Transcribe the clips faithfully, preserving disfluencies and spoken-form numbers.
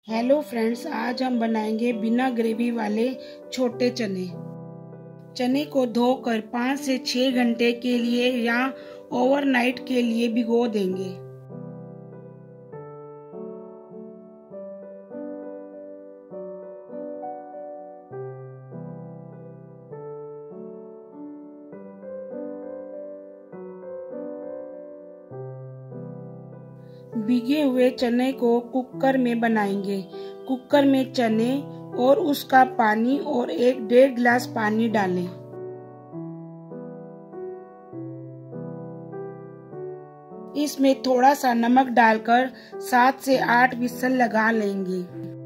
Hello friends, आज हम बनाएंगे बिना ग्रेवी वाले छोटे चने। चने को धोकर पाँच से छः घंटे के लिए या ओवरनाइट के लिए भिगो देंगे। भीगे हुए चने को कुकर में बनाएंगे। कुकर में चने और उसका पानी और एक डेढ़ गिलास पानी डालें। इसमें थोड़ा सा नमक डालकर सात से आठ विसल लगा लेंगे।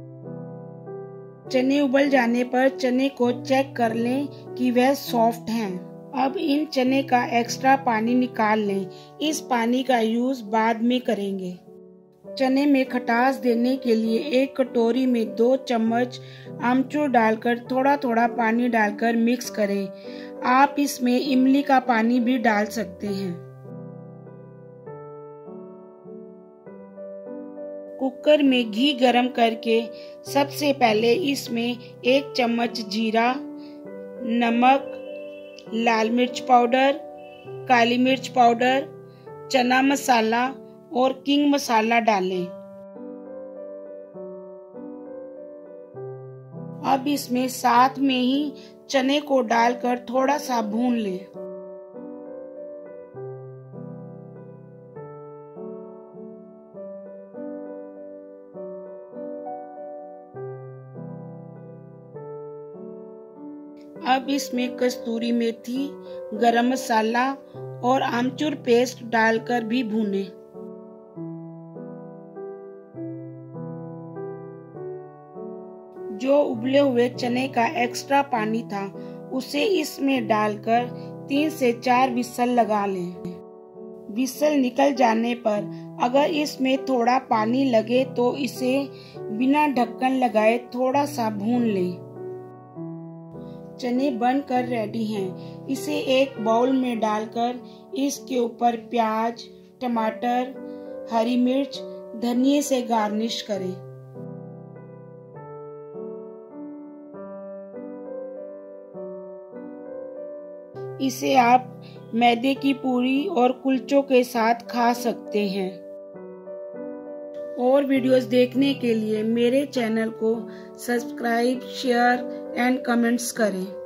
चने उबल जाने पर चने को चेक कर लें कि वह सॉफ्ट हैं। अब इन चने का एक्स्ट्रा पानी निकाल लें। इस पानी का यूज बाद में करेंगे। चने में खटास देने के लिए एक कटोरी में दो चम्मच आमचूर डालकर थोड़ा थोड़ा पानी डालकर मिक्स करें। आप इसमें इमली का पानी भी डाल सकते हैं। कुकर में घी गरम करके सबसे पहले इसमें एक चम्मच जीरा, नमक, लाल मिर्च पाउडर, काली मिर्च पाउडर, चना मसाला और किंग मसाला डालें। अब इसमें साथ में ही चने को डालकर थोड़ा सा भून लें। अब इसमें कस्तूरी मेथी, गरम मसाला और आमचूर पेस्ट डालकर भी भूनें। जो उबले हुए चने का एक्स्ट्रा पानी था उसे इसमें डालकर तीन से चार विसल लगा लें। विसल निकल जाने पर अगर इसमें थोड़ा पानी लगे तो इसे बिना ढक्कन लगाए थोड़ा सा भून लें। चने बनकर रेडी हैं। इसे एक बाउल में डालकर इसके ऊपर प्याज, टमाटर, हरी मिर्च, धनिया से गार्निश करें। इसे आप मैदे की पूरी और कुलचों के साथ खा सकते हैं। और वीडियोस देखने के लिए मेरे चैनल को सब्सक्राइब, शेयर एंड कमेंट्स करें।